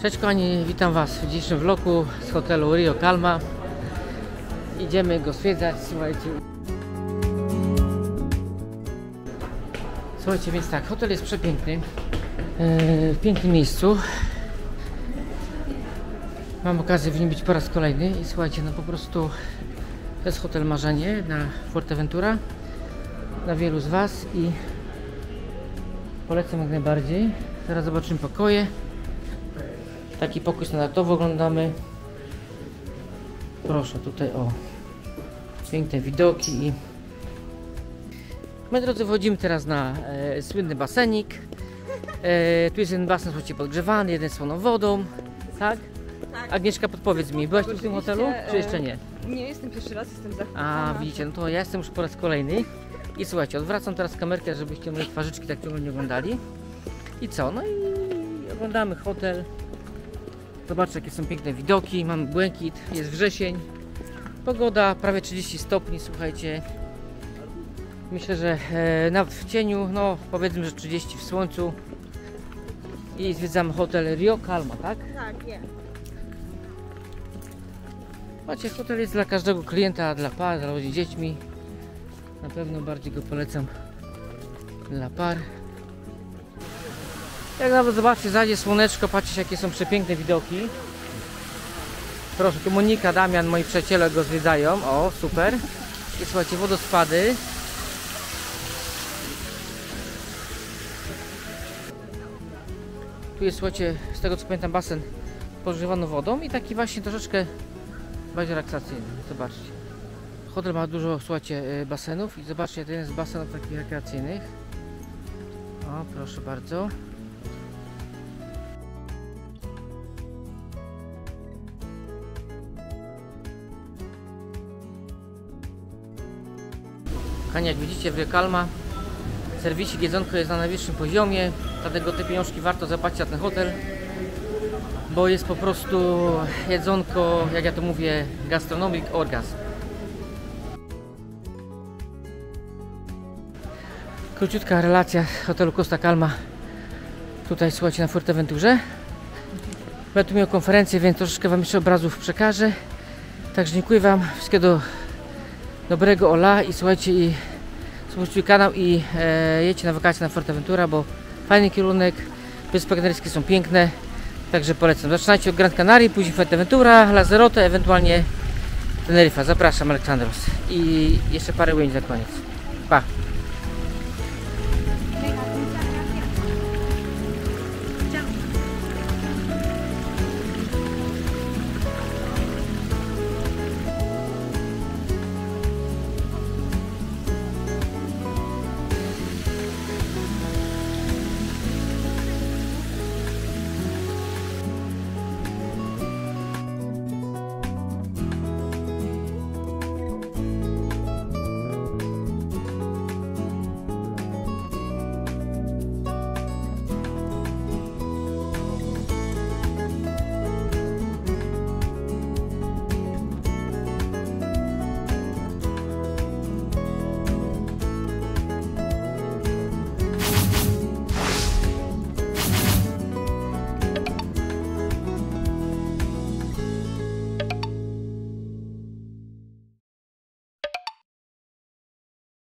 Cześć kochani, witam Was w dzisiejszym vlogu z hotelu Rio Calma. Idziemy go zwiedzać, słuchajcie, więc tak, hotel jest przepiękny, w pięknym miejscu. Mam okazję w nim być po raz kolejny i słuchajcie, no po prostu to jest hotel marzenie na Fuerteventura dla wielu z Was i polecam jak najbardziej. Teraz zobaczymy pokoje. Taki pokój standardowy oglądamy. Proszę, tutaj o piękne widoki i my drodzy wchodzimy teraz na słynny basenik. Tu jest jeden basen, słuchajcie, podgrzewany, jeden słoną wodą, tak? Tak. Agnieszka, podpowiedz mi, byłaś tu w tym hotelu, czy jeszcze nie? Nie, jestem pierwszy raz, jestem zachwycona. A, widzicie, no to ja jestem już po raz kolejny. I słuchajcie, odwracam teraz kamerkę, żebyście moje twarzyczki tak ciągle nie oglądali. I co? No i oglądamy hotel. Zobaczcie, jakie są piękne widoki, mamy błękit, jest wrzesień. Pogoda prawie 30 stopni, słuchajcie. Myślę, że nawet w cieniu, no powiedzmy, że 30 w słońcu. I zwiedzamy hotel Rio Calma, tak? Tak, wiem. Macie, hotel jest dla każdego klienta, dla par, dla ludzi z dziećmi. Na pewno bardziej go polecam dla par. Jak nawet zobaczcie, zajdzie słoneczko, patrzcie jakie są przepiękne widoki. Proszę, tu Monika, Damian, moi przyjaciele go zwiedzają. O, super. I słuchajcie, wodospady. Tu jest, słuchajcie, z tego co pamiętam, basen podgrzewany wodą i taki właśnie troszeczkę bardziej relaksacyjny. Zobaczcie. Hotel ma dużo, słuchajcie, basenów i zobaczcie, ten jest basenów takich rekreacyjnych. O, proszę bardzo. Kochani, jak widzicie, w Rio Calma serwisik, jedzonko jest na najwyższym poziomie, dlatego te pieniążki warto zapłacić za ten hotel, bo jest po prostu jedzonko, jak ja to mówię, gastronomic orgasm. Króciutka relacja z hotelu Costa Calma tutaj, słuchajcie, na Fuerteventurze. Będę tu miał konferencję, więc troszeczkę Wam jeszcze obrazów przekażę. Także dziękuję Wam, wszystkiego dobrego, ola i słuchajcie, i subskrybujcie kanał i jedźcie na wakacje na Fuerteventura, bo fajny kierunek, Wyspy Kanaryjskie są piękne, także polecam. Zaczynajcie od Gran Canaria, później Fuerteventura, Lanzarote, ewentualnie Teneryfa. Zapraszam, Aleksandros. I jeszcze parę ujęć na koniec. Pa!